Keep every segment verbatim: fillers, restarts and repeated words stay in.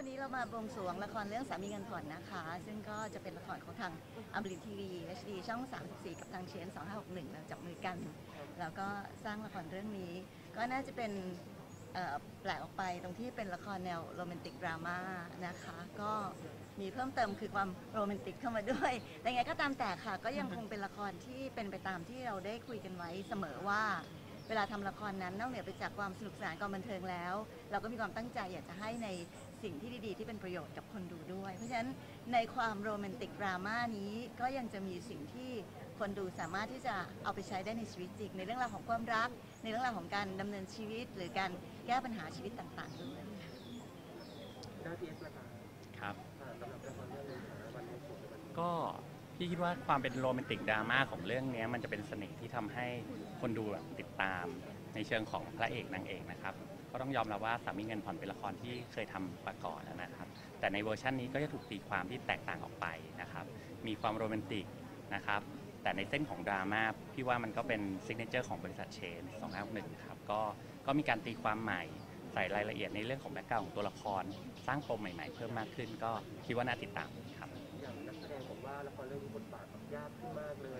วันนี้เรามาบวงสรวงละครเรื่องสามีเงินผ่อนนะคะซึ่งก็จะเป็นละครของทางอมรินทร์ทีวี เอช ดี ช่องสามสิบสี่กับทางเชนสองห้าหกหนึ่งเราจับมือกันแล้วก็สร้างละครเรื่องนี้ก็น่าจะเป็นแปลกออกไปตรงที่เป็นละครแนวโรแมนติกดราม่านะคะก็มีเพิ่มเติมคือความโรแมนติกเข้ามาด้วยแต่ไงก็ตามแต่ค่ะก็ยังคงเป็นละครที่เป็นไปตามที่เราได้คุยกันไว้เสมอว่าเวลาทำละครนั้นนอกเหนือไปจากความสนุกสนานความบันเทิงแล้วเราก็มีความตั้งใจอยากจะให้ในสิ่งที่ดีๆที่เป็นประโยชน์กับคนดูด้วยเพราะฉะนั้นในความโรแมนติกดราม่านี้ก็ยังจะมีสิ่งที่คนดูสามารถที่จะเอาไปใช้ได้ในชีวิตจริงในเรื่องราวของความรักในเรื่องราวของการดำเนินชีวิตหรือการแก้ปัญหาชีวิตต่างๆด้วยได้พีเอสละครับสำหรับละครเรื่องนี้วันนี้ก็พี่คิดว่าความเป็นโรแมนติกดราม่าของเรื่องนี้มันจะเป็นเสน่ห์ที่ทำให้คนดูแบบติดตามในเชิงของพระเอกนางเอกนะครับก็ต้องยอมรับว่าสามีเงินผ่อนเป็นละครที่เคยทำมาก่อนแล้วนะครับแต่ในเวอร์ชันนี้ก็จะถูกตีความที่แตกต่างออกไปนะครับมีความโรแมนติกนะครับแต่ในเส้นของดราม่าพี่ว่ามันก็เป็นซิกเนเจอร์ของบริษัทเชนสองห้าหกหนึ่งครับก็ก็มีการตีความใหม่ใส่รายละเอียดในเรื่องของแบ็คกราวด์ของตัวละครสร้างปมใหม่ๆเพิ่มมากขึ้นก็คิดว่าน่าติดตามครับอย่างนักแสดงผมว่าละครเรื่องนี้บทบาทยากขึ้นมากเลย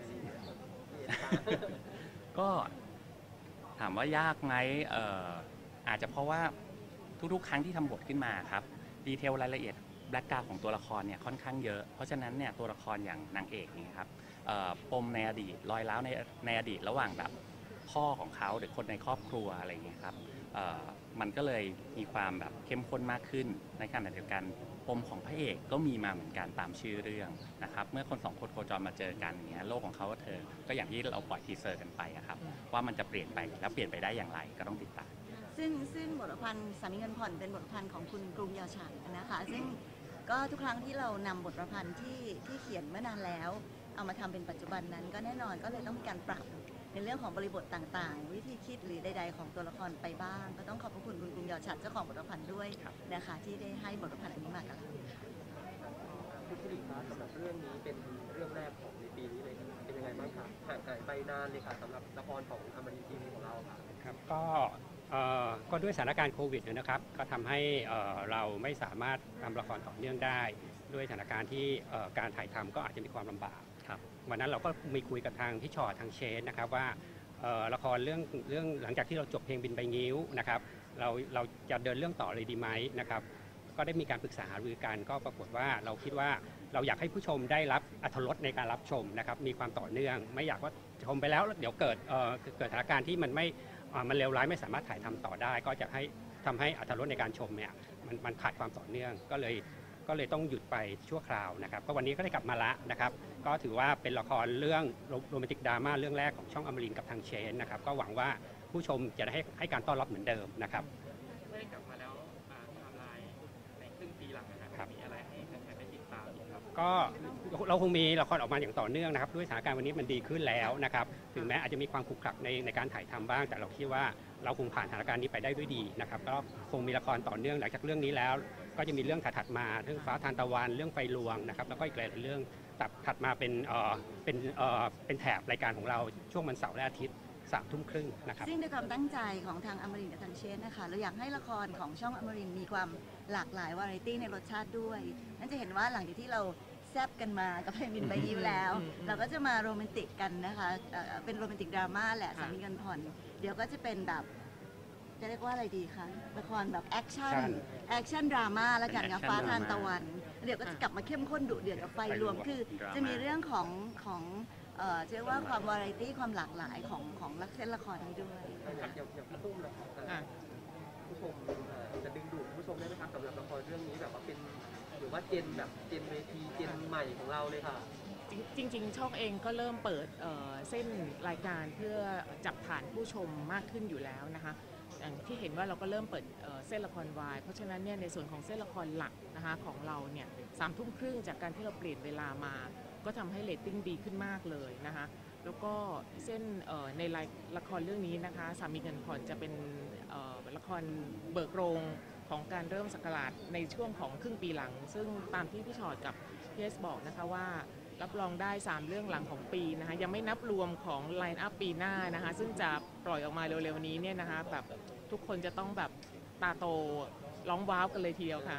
ก็ถามว่ายากไหมเอ่ออาจจะเพราะว่าทุกๆครั้งที่ทำบทขึ้นมาครับดีเทลรายละเอียดแบ็คกราวด์ของตัวละครเนี่ยค่อนข้างเยอะเพราะฉะนั้นเนี่ยตัวละครอย่างนางเอกนี่ครับปมในอดีตรอยร้าวในในอดีตระหว่างแบบพ่อของเขาหรือคนในครอบครัวอะไรอย่างเงี้ยครับมันก็เลยมีความแบบเข้มข้นมากขึ้นในขณะเดียวกันปมของพระเอกก็มีมาเหมือนกันตามชื่อเรื่องนะครับเมื่อคนสองคนโคจรมาเจอกันเนี้ยโลกของเขาก็เธอก็อย่างที่เราปล่อยทีเซอร์กันไปครับว่ามันจะเปลี่ยนไปแล้วเปลี่ยนไปได้อย่างไรก็ต้องติดตามซึ่งซึ่งบทประพันธ์สามีเงินผ่อนเป็นบทประพันธ์ของคุณกรุงยาวฉันนะคะซึ่งก็ทุกครั้งที่เรานำบทประพันธ์ที่ที่เขียนเมื่อนานแล้วเอามาทำเป็นปัจจุบันนั้นก็แน่นอนก็เลยต้องมีการปรับในเรื่องของบริบทต่างๆวิธีคิดหรือใดๆของตัวละครไปบ้างก็ต้องขอบพระคุณคุณกรุงยาวฉันเจ้าของบทประพันธ์ด้วยนะคะที่ได้ให้บทประพันธ์อันนี้มากับเราคุณสิริคะสำหรับเรื่องนี้เป็นเรื่องแรกของในปีนี้เลยเป็นยังไงบ้างคะห่างหายไปนานเลยค่ะสำหรับละครของอมรินทร์ทีวีของเราค่ะครับก็ก็ด้วยสถานการณ์โควิดนะครับก็ทำให้เราไม่สามารถทำละครต่อเนื่องได้ด้วยสถานการณ์ที่การถ่ายทำก็อาจจะมีความลำบากวันนั้นเราก็มีคุยกับทางพี่ชอตทางเชนนะครับว่าละครเรื่องเรื่องหลังจากที่เราจบเพลงบินใบงิ้วนะครับเราเราจะเดินเรื่องต่อเลยดีไหมนะครับก็ได้มีการปรึกษาหารือกันก็ปรากฏว่าเราคิดว่าเราอยากให้ผู้ชมได้รับอรรถรสในการรับชมนะครับมีความต่อเนื่องไม่อยากว่าชมไปแล้วเดี๋ยวเกิดเกิดสถานการณ์ที่มันไม่มันเลวร้ายไม่สามารถถ่ายทำต่อได้ก็จะให้ทำให้อรรถรสในการชมเนี่ยมันมันขาดความต่อเนื่องก็เลยก็เลยต้องหยุดไปชั่วคราวนะครับก็วันนี้ก็ได้กลับมาละนะครับก็ถือว่าเป็นละครเรื่องโรแมนติกดราม่าเรื่องแรกของช่องอมรินทร์กับทางเชนนะครับก็หวังว่าผู้ชมจะให้ให้การต้อนรับเหมือนเดิมนะครับได้กลับมาแล้วไทม์ไลน์ในครึ่งปีหลังนะครับมีอะไรให้แฟนๆได้ติดตามครับก็เราคงมีละครออกมาอย่างต่อเนื่องนะครับด้วยสถานการณ์วันนี้มันดีขึ้นแล้วนะครับถึงแม้อาจจะมีความขรุขระในในการถ่ายทำบ้างแต่เราคิดว่าเราคงผ่านสถานการณ์นี้ไปได้ด้วยดีนะครับก็คงมีละครต่อเนื่องหลังจากเรื่องนี้แล้วก็จะมีเรื่องถัดมาเรื่องฟ้าทานตะวันเรื่องไฟลวงนะครับแล้วก็อีกหลายเรื่องตัดถัดมาเป็นเอ่อเป็นเอ่อเป็นแถบรายการของเราช่วงวันเสาร์และอาทิตย์สามทุ่มครึ่งนะครับซึ่งด้วยความตั้งใจของทางอมรินทร์กับทางเชนนะคะเราอยากให้ละครของช่องอมรินทร์มีความหลากหลายวาไรตี้ในรสชาติด้วยนั่นจะเห็นว่าหลังจากที่เราแซบกันมากับเพลงบินใบงิ้วแล้วเราก็จะมาโรแมนติกกันนะคะเป็นโรแมนติกดราม่าแหละสามีเงินผ่อนเดี๋ยวก็จะเป็นแบบจะเรียกว่าอะไรดีคะละครแบบแอคชั่นแอคชั่นดราม่าแล้วกันกับฟ้าทานตะวันเดี๋ยวก็จะกลับมาเข้มข้นดุเดือดกับไฟรวมคือจะมีเรื่องของของเอ่อเรียกว่าความวาไรตี้ความหลากหลายของของเส้นละครนี้ด้วยอย่างอย่างพี่ตุ้มนะครับผู้ชมจะดึงดูดผู้ชมได้ไหมครับสำหรับละครเรื่องนี้แบบว่าเป็นหรือว่าเจนแบบเจนเวทีเจนใหม่ของเราเลยค่ะจริงๆช่องเองก็เริ่มเปิดเส้นรายการเพื่อจับฐานผู้ชมมากขึ้นอยู่แล้วนะคะอย่างที่เห็นว่าเราก็เริ่มเปิดเส้นละครวายเพราะฉะนั้นเนี่ยในส่วนของเส้นละครหลักนะคะของเราเนี่ยสามทุ่มครึ่งจากการที่เราเปลี่ยนเวลามาก็ทำให้เรตติ้งดีขึ้นมากเลยนะคะแล้วก็เส้นในละครเรื่องนี้นะคะสามีเงินผ่อนจะเป็นละครเบิกโรงของการเริ่มศักราชในช่วงของครึ่งปีหลังซึ่งตามที่พี่ชอตกับพี่เอสบอกนะคะว่ารับรองได้สามเรื่องหลังของปีนะคะยังไม่นับรวมของไลน์อัพปีหน้านะคะซึ่งจะปล่อยออกมาเร็วๆนี้เนี่ยนะคะแบบทุกคนจะต้องแบบตาโตร้องว้าวกันเลยทีเดียวค่ะ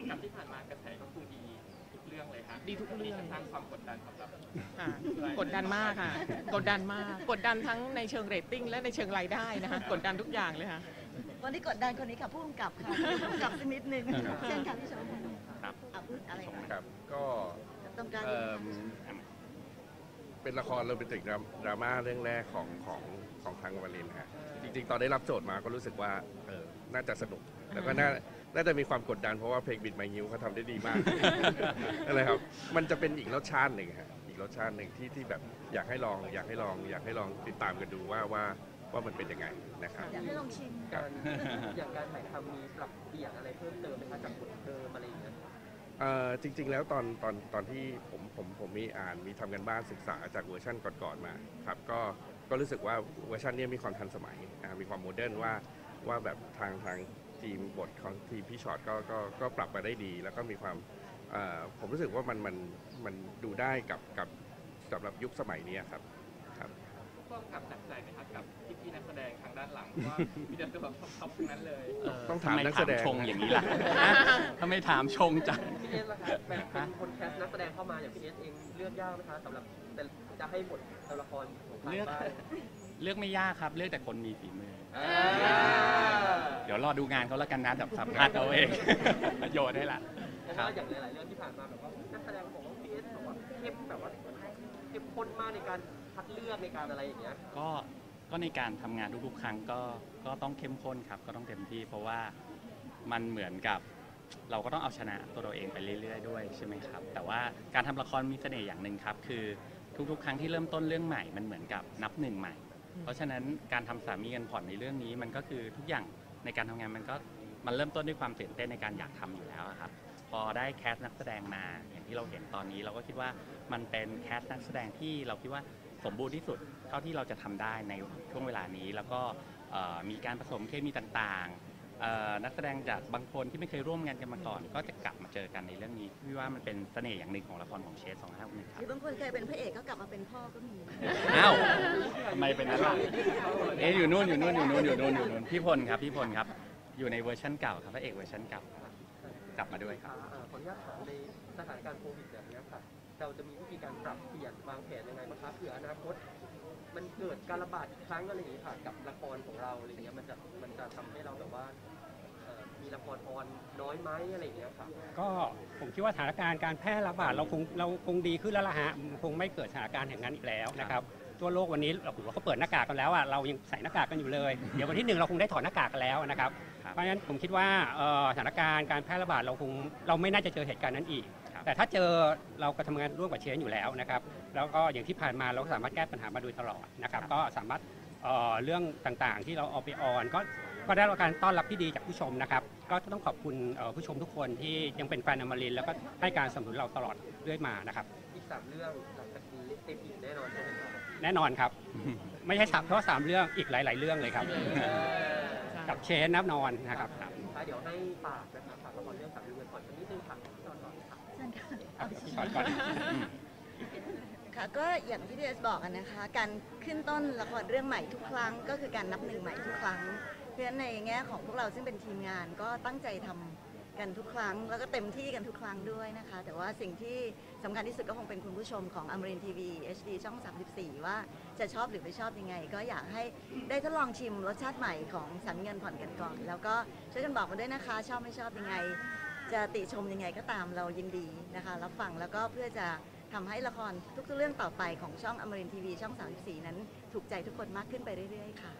กับที่ผ่านมากระแสก็คือดีทุกเรื่องเลยครับดีทุกเรื่องสร้างความกดดันสำหรับค่ะกดดันมากค่ะ กดดันมาก กดดันทั้งในเชิงเรตติ้งและในเชิงรายได้นะคะ กดดันทุกอย่างเลยค่ะคนที่กดดันคนนี้ค่ะผู้กำกับค่ะผู้กำกับสักนิดนึงเช่นค่ะพี่ชมพูครับอ่ะพูดอะไรคะครับก็ต้องการเอิ่มเป็นละครโรแมนติกดราม่าเรื่องแรกของของของทางวารินฮะจริงๆ ตอนได้รับโจทย์มาก็รู้สึกว่าเออน่าจะสนุก แล้วก็น่าน่าจะมีความกดดันเพราะว่าเพลงบิดไมงิ้วเขาทำได้ดีมาก อะไรครับมันจะเป็นอีกรสชาติหนึ่งฮะอีกรสชาติหนึ่งที่ที่แบบอยากให้ลองอยากให้ลองอยากให้ลองติดตามกันดูว่าว่าว่ามันเป็นยังไงนะครับอยากให้ลองชิมการอย่างการถ่ายทำมีปรับเปลี่ยนอะไรเพิ่มเติมไหมคะจากบทเดิมอะไรอย่างเงี้ยเอ่อจริงๆ แล้วตอนตอนตอนที่ผมผมผมมีอ่านมีทำกันบ้านศึกษาจากเวอร์ชันก่อนๆมาครับก็ก็รู้สึกว่าเวอร์ชันนี้มีความทันสมัยอ่ามีความโมเดิร์นว่าว่าแบบทางทางทีมบทของทีมพี่ช็อตก็ก็ก็ปรับมาได้ดี แล้วก็มีความเอ่อผมรู้สึกว่ามันมันมันดูได้กับกับสำหรับยุคสมัยนี้ครับครับร่วมกับหนักใจไหมครับกับพี่ๆนักแสดงทางด้านหลังว่ามีแต่ตัวแบบท็อปๆทั้งนั้นเลยต้องถามนักแสดงทำไมถามชงอย่างนี้ล่ะ ทำไมถามชงจังพี่เอสล่ะครับเป็นเป็นคนแคสนักแสดงเข้ามาอย่างพี่เอสเองเลือกยากไหมคะสำหรับแต่จะให้บทตัวละครของใครเลือกบ้างเลือกไม่ยากครับ เลือกแต่คนมีฝีมืออ่าเดี๋ยวรอดูงานเขาแล้วกันนะแบบสัมภาษณ์เขาเอง โยนให้ละเพราะว่าอย่างหลายๆเรื่องที่ผ่านมาแบบว่านักแสดงบอกว่าพี่เอสบอกว่าเข้มแบบว่าเข้มข้นมากในการคัดเลือกในการอะไรอย่างเงี้ยก็ก็ในการทำงานทุกๆ ครั้งก็ก็ต้องเข้มข้นครับ ก็ต้องเต็มที่ เพราะว่ามันเหมือนกับเราก็ต้องเอาชนะตัวเราเองไปเรื่อยๆด้วยใช่ไหมครับ แต่ว่าการทำละครมีเสน่ห์อย่างหนึ่งครับ คือทุกๆ ครั้งที่เริ่มต้นเรื่องใหม่มันเหมือนกับนับหนึ่งใหม่ เพราะฉะนั้นการทำสามีเงินผ่อนในเรื่องนี้มันก็คือทุกอย่างในการทำงานมันก็มันเริ่มต้นด้วยความตื่นเต้นในการอยากทำอยู่แล้วอะครับ พอได้แคสนักแสดงมาอย่างที่เราเห็นตอนนี้เราก็คิดว่ามันเป็นแคสนักแสดงที่เราคิดว่าสมบูรณ์ที่สุดเท่าที่เราจะทำได้ในช่วงเวลานี้ แล้วก็เอ่อมีการผสมเคมีต่างๆเอ่อนักแสดงจากบางคนที่ไม่เคยร่วมงานกันมาก่อน ก็จะกลับมาเจอกันในเรื่องนี้พี่ว่ามันเป็นเสน่ห์อย่างหนึ่งของละครของเชฟสองห้าหนึ่งคหรับรือบางคนเคยเป็นพระเอกก็กลับมาเป็นพ่อก็มีอ้าวทำไมเป็นนั้นล่ะเอ๊ะอยู่นู่นอยู่นู่นอยู่นู่นอยู่นู่นอยู่นู่นพี่พลครับพี่พลครับอยู่ในเวอร์ชันเก่าครับพระเอกเวอร์ชันเก่ากลับมาด้วยครับอ่าขออนุญาตถามในสถานการณ์โควิดแบบนี้ค่ะเราจะมีวิธีการปรับเปลี่ยนวางแผนยังไงบ้างคะเผื่ออนาคตมันเกิดการระบาดอีกครั้งอะไรอย่างนี้ค่ะกับละครของเราอะไรเงี้ยมันจะมันจะทำให้เราแบบว่าเอ่อมีละครออนน้อยไหมอะไรอย่างเงี้ยค่ะก็ผมคิดว่าสถานการณ์การแพร่ระบาดเราคงเราคงดีขึ้นแล้วล่ะฮะคงไม่เกิดสถานการณ์อย่างนั้นอีกแล้วนะครับทั่วโลกวันนี้เราถือว่าเขาเปิดหน้ากากกันแล้วอ่ะเรายังใส่หน้ากากกันอยู่เลย เดี๋ยววันที่หนึ่งเราคงได้ถอดหน้ากากกันแล้วนะครับครับเพราะฉะนั้นผมคิดว่าเอ่อสถานการณ์การแพร่ระบาดเราคงเราไม่น่าจะเจอเหตุการณ์นั้นอีกครับแต่ถ้าเจอเราก็ทำงานร่วมกับเชนอยู่แล้วนะครับแล้วก็อย่างที่ผ่านมาเราก็สามารถแก้ปัญหามาโดยตลอดนะครับก็สามารถเอ่อเรื่องต่างๆ ที่เราเอาไปออนก็ก็ได้รับการต้อนรับที่ดีจากผู้ชมนะครับก็ต้องขอบคุณเอ่อผู้ชมทุกคนที่ยังเป็นแฟนอมรินทร์แล้วก็ให้การสนับสนุนเราตลอดเรื่อยมานะครับอีกสามเรื่องหลังจากนี้เต็มอิ่มแน่นอนใช่ไหมครับแน่นอนครับ ไม่ใช่สามเพราะสามเรื่องอีกหลาย ๆ เรื่องเลยครับ กับเชนนับนอนนะครับค่ะเดี๋ยวให้ฝากนะครับฝากละครเรื่องสามเรื่องก่อนสักนิดนึงค่ะก่อนก่อนค่ะเช่นค่ะพี่ชอตก่อนค่ะก็อย่างที่พี่เอสบอกกันนะคะ การขึ้นต้นละครเรื่องใหม่ทุกครั้งก็คือการนับหนึ่งใหม่ทุกครั้ง เพราะฉะนั้นในแง่ของพวกเราซึ่งเป็นทีมงานก็ตั้งใจทำกันทุกครั้ง แล้วก็เต็มที่กันทุกครั้งด้วยนะคะ แต่ว่าสิ่งที่สำคัญที่สุดก็คงเป็นคุณผู้ชมของอมรินทร์ทีวี เอช ดี ช่องสามสิบสี่ว่าจะชอบหรือไม่ชอบยังไง ก็อยากให้ได้ทดลองชิมรสชาติใหม่ของสามีเงินผ่อนกันก่อน แล้วก็ช่วยกันบอกมาด้วยนะคะ ชอบไม่ชอบยังไง จะติชมยังไงก็ตามเรายินดีนะคะรับฟังแล้วก็เพื่อจะทำให้ละครทุกๆเรื่องต่อไปของช่องอมรินทร์ทีวีช่องสามสิบสี่นั้นถูกใจทุกคนมากขึ้นไปเรื่อยๆค่ะ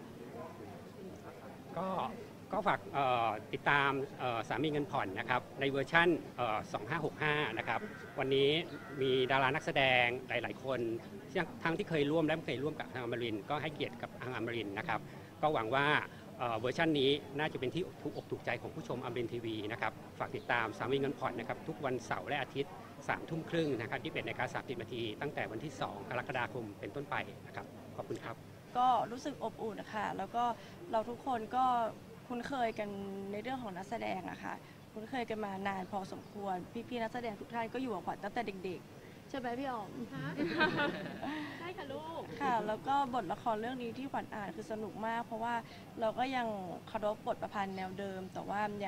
ก็ก็ฝากเอ่อติดตามเอ่อสามีเงินผ่อนนะครับในเวอร์ชั่นเอ่อสองห้าหกห้านะครับวันนี้มีดารานักแสดงหลาย ๆ คนทั้งที่เคยร่วมและไม่เคยร่วมกับทางอมรินทร์ก็ให้เกียรติกับทางอมรินทร์นะครับก็หวังว่าเอ่อเวอร์ชันนี้น่าจะเป็นที่ถูกอกถูกใจของผู้ชมอมรินทร์ทีวีนะครับฝากติดตามสามีเงินผ่อนนะครับทุกวันเสาร์และอาทิตย์สามทุ่มครึ่งนะครับที่เป็นในการสามสิบนาทีตั้งแต่วันที่สองกรกฎาคมเป็นต้นไปนะครับขอบคุณครับก็รู้สึกอบอุ่นนะคะแล้วก็เราทุกคนก็คุ้นเคยกันในเรื่องของนักแสดงอะค่ะคุ้นเคยกันมานานพอสมควรพี่ๆนักแสดงทุกท่านก็อยู่กับขวัญตั้งแต่เด็กๆใช่ไหมพี่อ๋อมใช่ค่ะลูกค่ะแล้วก็บทละครเรื่องนี้ที่ขวัญอ่านคือสนุกมาก เพราะว่าเราก็ยังเคารพบทประพันธ์แนวเดิม แต่ว่าอย่าง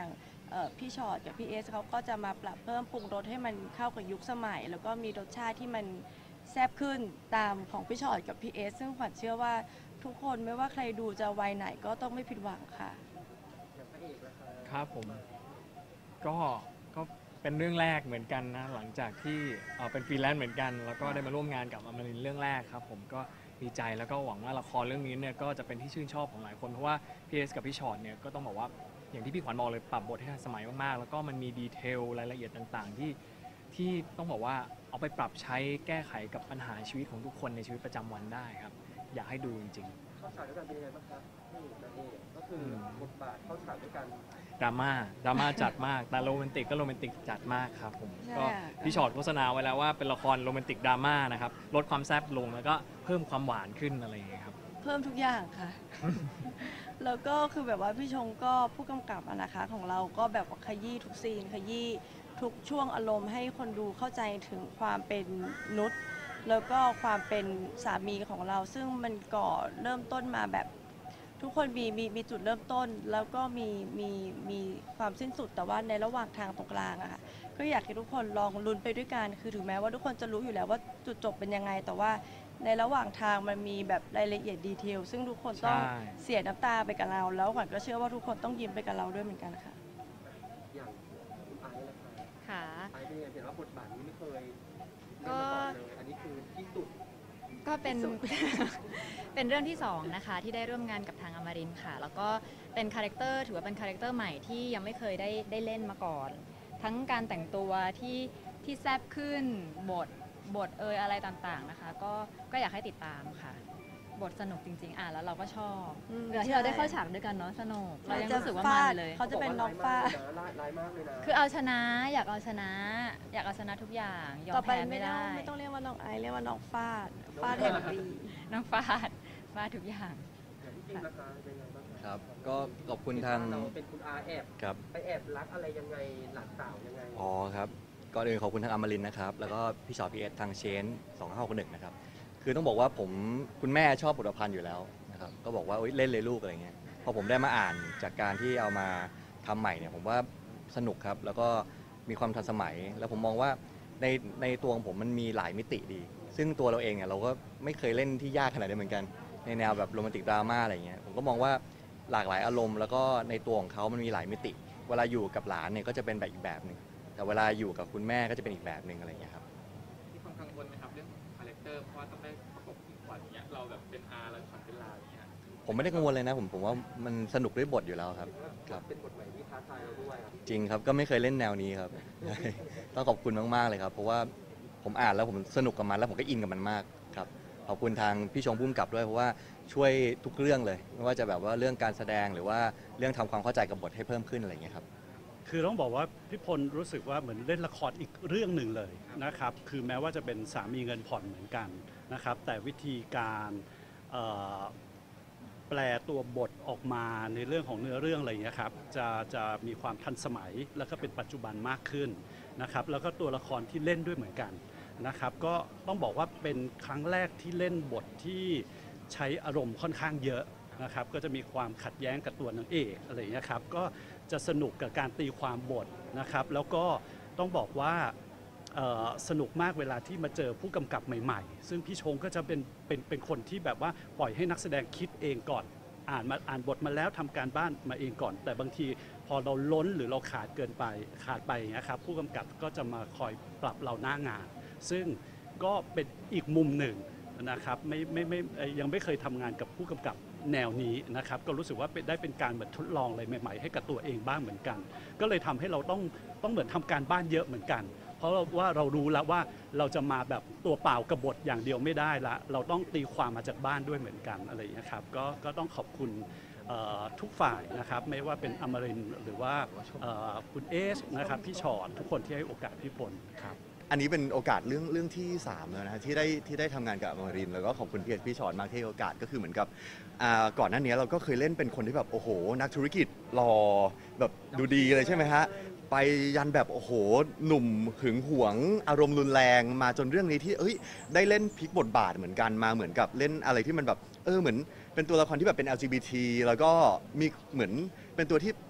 เอ่อพี่ชอตกับพี่เอสเขาก็จะมาปรับเพิ่มปรุงรสให้มันเข้ากับยุคสมัย แล้วก็มีรสชาติที่มันแซ่บขึ้นตามของพี่ชอตกับพี่เอสซึ่งขวัญเชื่อว่าทุกคนไม่ว่าใครดูจะวัยไหนก็ต้องไม่ผิดหวังค่ะอย่างพระเอกนะคะครับผมก็ก็เป็นเรื่องแรกเหมือนกันนะหลังจากที่เอ่อเป็นฟรีแลนซ์เหมือนกัน แล้วก็ได้มาร่วมงานกับอมรินทร์เรื่องแรกครับผมก็ดีใจแล้วก็หวังว่าละครเรื่องนี้เนี่ยก็จะเป็นที่ชื่นชอบของหลายคนเพราะว่าพี่เอสกับพี่ชอตเนี่ยก็ต้องบอกว่าอย่างที่พี่ขวัญบอกเลยปรับบทให้ทันสมัยมากๆแล้วก็มันมีดีเทลรายละเอียดต่างๆที่ที่ต้องบอกว่าเอาไปปรับใช้แก้ไขกับปัญหาชีวิตของทุกคนในชีวิตประจำวันได้ครับอยากให้ดูจริงๆเข้าฉากด้วยกันเป็นยังไงบ้างครับนี่นางเอกก็คือบทบาทเข้าฉากด้วยกันดราม่าดราม่าจัดมากแต่โรแมนติกก็โรแมนติกจัดมากครับผมใช่ก็ค่ะพี่ชอตโฆษณาไว้แล้วว่าเป็นละครโรแมนติกดราม่านะครับลดความแซ่บลงแล้วก็เพิ่มความหวานขึ้นอะไรอย่างเงี้ยครับเพิ่มทุกอย่างค่ะ แล้วก็คือแบบว่าพี่ชงก็ผู้กำกับอะนะคะของเราก็แบบว่าขยี้ทุกซีนขยี้ทุกช่วงอารมณ์ให้คนดูเข้าใจถึงความเป็นนุชแล้วก็ความเป็นสามีของเรา ซึ่งมันก่อเริ่มต้นมาแบบทุกคนมีมีมีจุดเริ่มต้น แล้วก็มีมีมีความสิ้นสุดแต่ว่าในระหว่างทางตรงกลางอะค่ะก็อยากให้ทุกคนลองลุ้นไปด้วยกันคือถึงแม้ว่าทุกคนจะรู้อยู่แล้วว่าจุดจบเป็นยังไงแต่ว่าในระหว่างทางมันมีแบบรายละเอียดดีเทลซึ่งทุกคนต้องใช่เสียน้ำตาไปกับเราแล้วขวัญก็เชื่อว่าทุกคนต้องยิ้มไปกับเราด้วยเหมือนกันค่ะอย่างคุณไอซ์นะคะค่ะไอซ์เป็นยังไงเห็นว่าบทบาทนี้ไม่เคยก็เล่นมาก่อนเลยอันนี้คือที่สุดก็เป็นที่สุดเป็นเรื่องที่สองนะคะที่ได้ร่วมงานกับทางอมรินทร์ค่ะ แล้วก็เป็นคาแรคเตอร์ถือว่าเป็นคาแรคเตอร์ใหม่ที่ยังไม่เคยได้ได้เล่นมาก่อน ทั้งการแต่งตัวที่ที่แซ่บขึ้นบทบทเอยอะไรต่างๆนะคะ ก็ก็อยากให้ติดตามค่ะ บทสนุกจริงๆอ่ะแล้วเราก็ชอบอืมเวลาที่เราได้ใช่เข้าฉากด้วยกันเนาะสนุกเรายังจะรู้สึกว่าฟมันดไปเลยเขาจะเป็นน้องฟาดลายลายมากเลยนะคือเอาชนะอยากเอาชนะ อยากเอาชนะทุกอย่างยอต่อมไปแพ้ไม่ไม่ต้อได้งไม่ต้องเรียกว่าน้องไอซ์เรียกว่าน้องฟาดฟาดแห่งปีน้องฟาดฟาดทุกอย่างอย่างที่จริงนะคะเป็นยังไงบ้างะครับ ก็ขอบคุณทางเราเป็นคุณอาแอบครับไปแอบรักอะไรยังไงหลานสาวยังไงอ๋อครับก่อนอื่นขอบคุณทางอมรินทร์นะครับ แล้วก็พี่ชอตพีเอสทางเชนสองห้าหกหนึ่งนะครับ คือต้องบอกว่าผมคุณแม่ชอบบทประพันธ์อยู่แล้วนะครับ ก็บอกว่าเอ้ยเล่นเลยลูกอะไรเงี้ย พอผมได้มาอ่านจากการที่เอามาทำใหม่เนี่ยผมว่าสนุกครับ แล้วก็มีความทันสมัย แล้วผมมองว่าในในตัวของผมมันมีหลายมิติดี ซึ่งตัวเราเองเนี่ยเราก็ไม่เคยเล่นที่ยากขนาดนี้เหมือนกัน ในแนวแบบโรแมนติกดราม่าอะไรเงี้ย ผมก็มองว่าหลากหลายอารมณ์ แล้วก็ในตัวของเขามันมีหลายมิติ เวลาอยู่กับหลานเนี่ยก็จะเป็นแบบอีกแบบหนึ่งแต่เวลาอยู่กับคุณแม่ก็จะเป็นอีกแบบหนึ่งอะไรอย่างเงี้ยครับมีความกังวลไหมครับเรื่องคาแรคเตอร์เพราะว่าต้องได้ประกบคู่ขวัญอย่างเงี้ยเราแบบเป็นอาแล้วขวัญเป็นลาอย่างเงี้ยผมไม่ได้กังวลเลยนะผมผมว่ามันสนุกด้วยบทอยู่แล้วครับครับเป็นบทใหม่ที่ท้าทายเราด้วยครับจริงครับก็ไม่เคยเล่นแนวนี้ครับ ต้องขอบคุณมากๆเลยครับ เพราะว่าผมอ่านแล้วผมสนุกกับมันแล้วผมก็อินกับมันมากครับขอบคุณทางพี่ชงพุ่มกับด้วยเพราะว่าช่วยทุกเรื่องเลยไม่ว่าจะแบบว่าเรื่องการแสดงหรือว่าเรื่องทำความเข้าใจกับบทให้เพิ่มขึ้นอะไรอย่างเงี้ยครับคือต้องบอกว่าพี่พลรู้สึกว่าเหมือนเล่นละครอีกเรื่องหนึ่งเลยนะครับคือแม้ว่าจะเป็นสามีเงินผ่อนเหมือนกันนะครับแต่วิธีการเอ่อแปลตัวบทออกมาในเรื่องของเนื้อเรื่องอะไรอย่างเงี้ยครับจะจะมีความทันสมัยแล้วก็เป็นปัจจุบันมากขึ้นนะครับแล้วก็ตัวละครที่เล่นด้วยเหมือนกันนะครับก็ต้องบอกว่าเป็นครั้งแรกที่เล่นบทที่ใช้อารมณ์ค่อนข้างเยอะนะครับก็จะมีความขัดแย้งกับตัวนางเอกอะไรอย่างเงี้ยครับก็จะสนุกกับการตีความบทนะครับแล้วก็ต้องบอกว่าสนุกมากเวลาที่มาเจอผู้กำกับใหม่ๆซึ่งพี่ชงก็จะเป็นเป็นเป็นคนที่แบบว่าปล่อยให้นักแสดงคิดเองก่อนอ่านมาอ่านบทมาแล้วทำการบ้านมาเองก่อน แต่บางทีพอเราล้นหรือเราขาดเกินไปขาดไปนะครับผู้กำกับก็จะมาคอยปรับเราหน้างานซึ่งก็เป็นอีกมุมหนึ่งนะครับไม่ไม่ไม่ยังไม่เคยทำงานกับผู้กำกับแนวนี้นะครับก็รู้สึกว่าได้เป็นการเหมือนทดลองอะไรใหม่ๆให้กับตัวเองบ้างเหมือนกันก็เลยทำให้เราต้องต้องเหมือนทำการบ้านเยอะเหมือนกันเพราะว่าเรารู้แล้วว่าเราจะมาแบบตัวเปล่ากับบทอย่างเดียวไม่ได้ละเราต้องตีความมาจากบ้านด้วยเหมือนกันอะไรอย่างนี้ครับก็ก็ต้องขอบคุณทุกฝ่ายนะครับไม่ว่าเป็นอมรินทร์หรือว่าคุณเอสนะครับพี่ชอตทุกคนที่ให้โอกาสพี่พลครับอันนี้เป็นโอกาสเรื่องเรื่องที่สามแล้วนะที่ได้ที่ได้ทำงานกับอมรินทร์แล้วก็ขอบคุณพี่เอสพี่ชอตมากที่ให้โอกาสก็คือเหมือนกับก่อนหน้านี้เราก็เคยเล่นเป็นคนที่แบบโอ้โหนักธุรกิจหล่อแบบดูดีเลยใช่ไหมฮะไปยันแบบโอ้โหหนุ่มหึงหวงอารมณ์รุนแรงมาจนเรื่องนี้ที่เอ้ยได้เล่นพลิกบทบาทเหมือนกันมาเหมือนกับเล่นอะไรที่มันแบบเออเหมือนเป็นตัวละครที่แบบเป็น แอล จี บี ที แล้วก็มีเหมือนเป็นตัวที่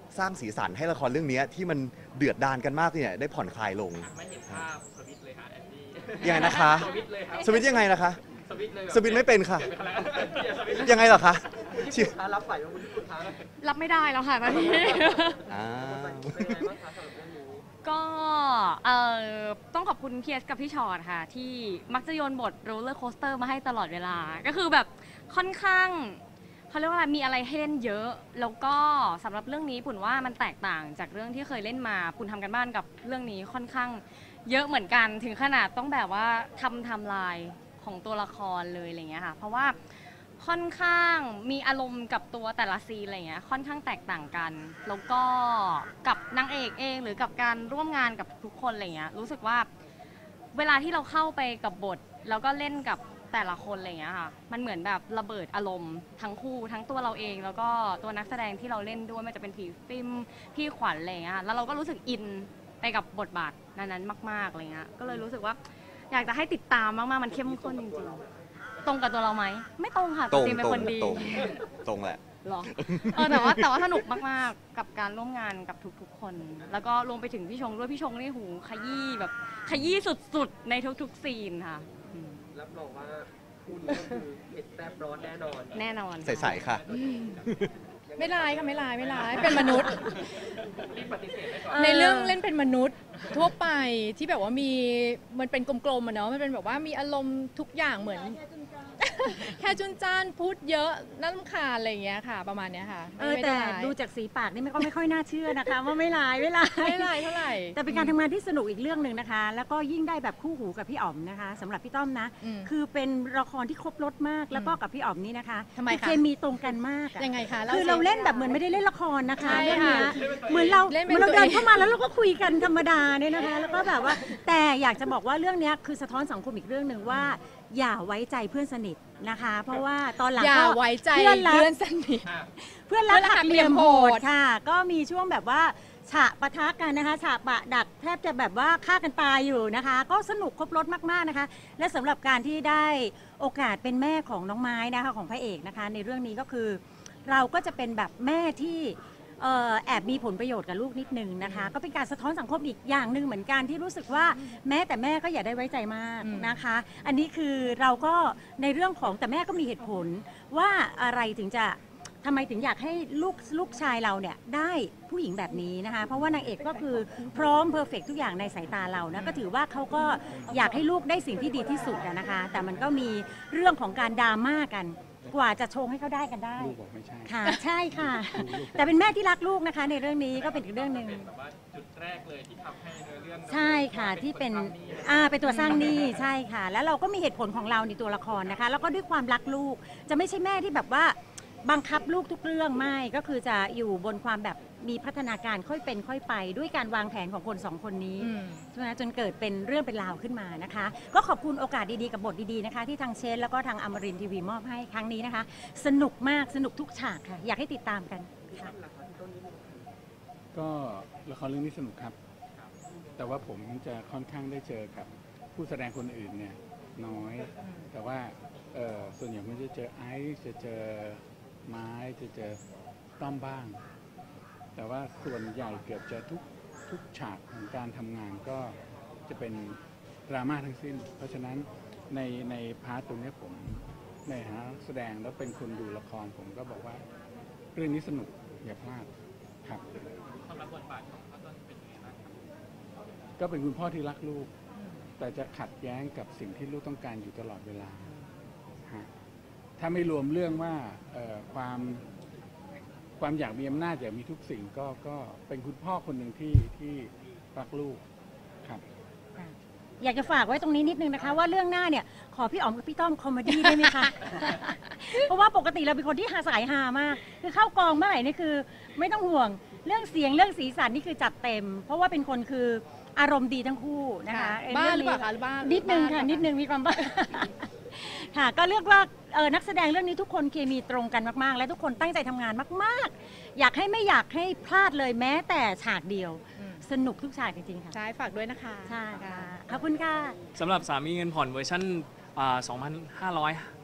สร้างสีสันให้ละครเรื่องนี้ที่มันเดือดดาลกันมากเนี่ยได้ผ่อนคลายลงไม่เห็นภาพสวิตช์เลยค่ะแอนดี้ยังไงนะคะสวิตช์เลยครับสวิตช์ยังไงนะคะสวิตช์เลยแบบสวิตช์ไม่เป็นค่ะเปลี่ยนไปแล้วเปลี่ยนสวิตช์ยังไงเหรอคะที่คุณท้ารับไหวว่าคุณที่คุณท้ารับไม่ได้แล้วค่ะตอนนี้อ่าเป็นไงบ้างคะสำหรับเรื่องนี้ก็เอ่อต้องขอบคุณพีเอสกับพี่ชอตค่ะ ที่มักจะโยนบทโรลเลอร์โคสเตอร์มาให้ตลอดเวลา ก็คือแบบค่อนข้างเขาเรียกว่ามีอะไรให้เล่นเยอะ แล้วก็สำหรับเรื่องนี้ปุ่นว่ามันแตกต่างจากเรื่องที่เคยเล่นมาปุ่นทำกันบ้านกับเรื่องนี้ค่อนข้างเยอะเหมือนกันถึงขนาดต้องแบบว่าทำไทม์ไลน์ของตัวละครเลยอะไรเงี้ยค่ะเพราะว่าค่อนข้างมีอารมณ์กับตัวแต่ละซีนอะไรเงี้ยค่อนข้างแตกต่างกัน แล้วก็กับนางเอกเองหรือกับการร่วมงานกับทุกคนอะไรเงี้ยรู้สึกว่าเวลาที่เราเข้าไปกับบทแล้วก็เล่นกับแต่ละคนอะไรเงี้ยค่ะมันเหมือนแบบระเบิดอารมณ์ทั้งคู่ทั้งตัวเราเองแล้วก็ตัวนักแสดงที่เราเล่นด้วยไม่ว่าจะเป็นผีฟิล์มพี่ขวัญอะไรเงี้ยแล้วเราก็รู้สึกอินไปกับบทบาทนั้นๆมากๆอะไรเงี้ยก็เลยรู้สึกว่าอยากจะให้ติดตามมากๆมันเข้มข้นจริงๆตรงกับตัวเราไหมไม่ตรงค่ะตรงจริงเป็นตรคงนดีตรงตรงแหละหรอเออแต่ว่าแต่ว่าสนุกมากๆกับการร่วมงานกับทุกๆคน แล้วก็รวมไปถึงพี่ชงด้วยพี่ชงนี่หูขยี้แบบขยี้สุดๆในทุกๆซีนค่ะอืมรับรองว่าคู่นี้ก็คือเผ็ดแซ่บร้อนแน่นอนแน่นอนใสๆค่ะไม่ร้ายค่ะไม่ร้ายไม่ร้ายเป็นมนุษย์รีบปฏิเสธไว้ก่อนในเรื่องเล่นเป็นมนุษย์ทั่วไปที่แบบว่ามีมันเป็นกลมๆอะเนาะมันเป็นแบบว่ามีอารมณ์ทุกอย่างเหมือน แค่จุนจ้านพูดเยอะน่ารำคาญอะไรอย่างเงี้ยค่ะ ประมาณเนี้ยค่ะเออไม่แต่ได้ร้ายดูจากสีปากนี่มันก็ไม่ค่อยน่าเชื่อนะคะ ว่าไม่ร้ายไม่ร้ายไม่ร้ายเท่าไหร่แต่เป็นการทำงานที่สนุกอีกเรื่องหนึ่งนะคะ แล้วก็ยิ่งได้แบบคู่หูกับพี่อ๋อมนะคะสำหรับพี่ต้อมนะอืมคือเป็นละครที่ครบรสมากแล้วก็กับพี่อ๋อมนี่นะคะทำไมคะอเคมีตรงกันมากอะยังไงคะคือเราเล่นแบบเหมือนไม่ได้เล่นละครนะคะใช่เรื่องค่ะเนี้ยเหมือนเราเล่นเหเป็นมือนเราตัวเดินเองเข้ามาแล้วเราก็คุยกันธรรมดาเนี่ยนะคะ แล้วก็แบบว่าแต่อยากจะบอกว่าเรื่องเนี้ยคือสะท้อนสังคมอีกเรื่องหนึ่งว่า อย่าไว้ใจเพื่อนสนิทนะคะ เพราะว่าตอนหลังอย่าก็ไว้ใจเพื่อนรักเพื่อนสนิทเพื่อนรักหักเหลี่ยมโหดค่ะ ก็มีช่วงแบบว่าฉะปะทะกันนะคะฉะปะดักแทบจะแบบว่าฆ่ากันตายอยู่นะคะ ก็สนุกครบรสมากๆนะคะ และสำหรับการที่ได้โอกาสเป็นแม่ของน้องไม้นะคะของพระเอกนะคะ ในเรื่องนี้ก็คือ เราก็จะเป็นแบบแม่ที่เอ่อแอบมีผลประโยชน์กับลูกนิดนึงนะคะ ก็เป็นการสะท้อนสังคมอีกอย่างหนึ่งเหมือนกันที่รู้สึกว่าแม้แต่แม่ก็อย่าได้ไว้ใจมากนะคะ อันนี้คือเราก็ในเรื่องของแต่แม่ก็มีเหตุผลว่าอะไรถึงจะทำไมถึงอยากให้ลูกลูกชายเราเนี่ยได้ผู้หญิงแบบนี้นะคะ เพราะว่านางเอกก็คือพร้อมเพอร์เฟกทุกอย่างในสายตาเรานะก็ถือว่าเขาก็อยากให้ลูกได้สิ่งที่ดีที่สุดอะนะคะ แต่มันก็มีเรื่องของการดราม่ากันกว่าจะชงให้เขาได้กันได้ลูกบอกไม่ใช่ค่ะใช่ค่ะ แต่เป็นแม่ที่รักลูกนะคะ ในเรื่องนี้ก็เป็นอีกเรื่องหนึ่งเป็นแบบว่าจุดแรกเลยที่ทำให้เนื้อเรื่องใช่ค่ะที่เป็นอ่าเป็นตัวสร้างหนี้ใช่ค่ะ แล้วเราก็มีเหตุผลของเราในตัวละครนะคะ แล้วก็ด้วยความรักลูก จะไม่ใช่แม่ที่แบบว่าบังคับลูกทุกเรื่องไม่ก็คือจะอยู่บนความแบบมีพัฒนาการค่อยเป็นค่อยไป ด้วยการวางแผนของคนสองคนนี้ใช่ไหมจนเกิดเป็นเรื่องเป็นราวขึ้นมานะคะ ก็ขอบคุณโอกาสดีๆกับบทดีๆนะคะ ที่ทางเชนแล้วก็ทางอมรินทร์ทีวีมอบให้ครั้งนี้นะคะ สนุกมากสนุกทุกฉากค่ะ อยากให้ติดตามกันค่ะก็ละครเรื่องนี้สนุกครับ แต่ว่าผมจะค่อนข้างได้เจอกับผู้แสดงคนอื่นเนี่ยน้อย แต่ว่าเออส่วนใหญ่ผมจะเจอไอซ์จะเจอไม้จะเจอต้อมบ้าง แต่ว่าส่วนใหญ่เกือบจะทุกทุกฉากของการทำงานก็จะเป็นดราม่าทั้งสิ้น เพราะฉะนั้นในในพาร์ทตรงนี้ผมในฐานะนักแสดงแล้วเป็นคนดูละครผมก็บอกว่าเรื่องนี้สนุกอย่าพลาดครับสำหรับบทบาทของพ่อต้นเป็นยังไงบ้างครับก็เป็นคุณพ่อที่รักลูก แต่จะขัดแย้งกับสิ่งที่ลูกต้องการอยู่ตลอดเวลาฮะถ้าไม่รวมเรื่องว่าเอ่อความความอยากมีอำนาจอยากมีทุกสิ่งก็ก็เป็นคุณพ่อคนหนึ่งที่ที่รักลูกครับอยากจะฝากไว้ตรงนี้นิดนึงนะคะ ว่าเรื่องหน้าเนี่ยขอพี่อ๋อมกับพี่ต้อมคอมเมดี้ได้ไหมคะ เพราะว่าปกติเราเป็นคนที่หาสายฮามาก คือเข้ากองเมื่อไหร่นี่คือไม่ต้องห่วงเรื่องเสียงเรื่องสีสันนี่คือจัดเต็ม เพราะว่าเป็นคนคืออารมณ์ดีทั้งคู่นะคะบ้าหรือเปล่าคะหรือบ้านิดนึงค่ะบ้านิดนึงมีความบ้า ค่ะก็เรียกว่าเออนักแสดงเรื่องนี้ทุกคนเคมีตรงกันมากๆ และทุกคนตั้งใจทำงานมากๆ อยากให้ไม่อยากให้พลาดเลยแม้แต่ฉากเดียว สนุกทุกฉากจริงๆค่ะใช่ฝากด้วยนะคะใช่ค่ะขอบคุณค่ะสำหรับสามีเงินผ่อนเวอร์ชันอ่าสองพันห้าร้อย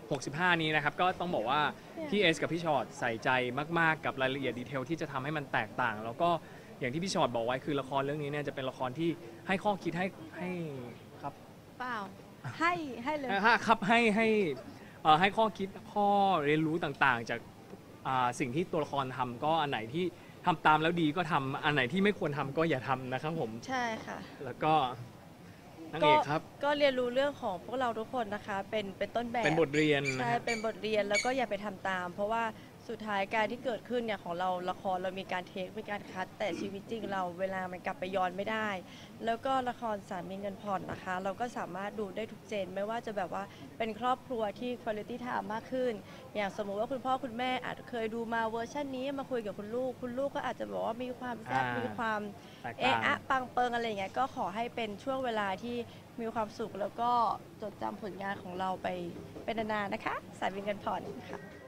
หกสิบห้านี้นะครับก็ต้องบอกว่าพี่เอสกับพี่ชอตใส่ใจมากๆกับรายละเอียดดีเทลที่จะทำให้มันแตกต่าง แล้วก็อย่างที่พี่ชอตบอกไว้คือละครเรื่องนี้เนี่ยจะเป็นละครที่ให้ข้อคิดให้ให้ครับเปล่าให้ให้เลยอ่าครับให้ให้เอ่อให้ข้อคิดข้อเรียนรู้ต่างๆ จากอ่าสิ่งที่ตัวละครทำก็อันไหนที่ทำตามแล้วดีก็ทำอันไหนที่ไม่ควรทำก็อย่าทำนะครับผมใช่ค่ะแล้วก็นางเอกครับก็เรียนรู้เรื่องของพวกเราทุกคนนะคะ เป็นเป็นต้นแบบเป็นบทเรียนนะใช่ฮะเป็นบทเรียนแล้วก็อย่าไปทำตาม เพราะว่าสุดท้ายการที่เกิดขึ้นเนี่ยของเราละครเรามีการเทคมีการคัดแต่ชีวิตจริงเราเวลามันกลับไปย้อนไม่ได้ แล้วก็ละครสามีเงินผ่อนนะคะ เราก็สามารถดูได้ทุกเจน ไม่ว่าจะแบบว่าเป็นครอบครัวที่คุณภาพไทม์มากขึ้น อย่างสมมุติว่าคุณพ่อคุณแม่อาจเคยดูมาเวอร์ชันนี้มาคุยกับคุณลูก คุณลูกก็อาจจะบอกว่ามีความแซ่บอ่ามีมีความแตกต่างเอะอะปังเปิงอะไรอย่างเงี้ยก็ขอให้เป็นช่วงเวลาที่มีความสุขแล้วก็จดจำผลงานของเราไปเป็นนานๆนะคะสามีเงินผ่อนค่ะ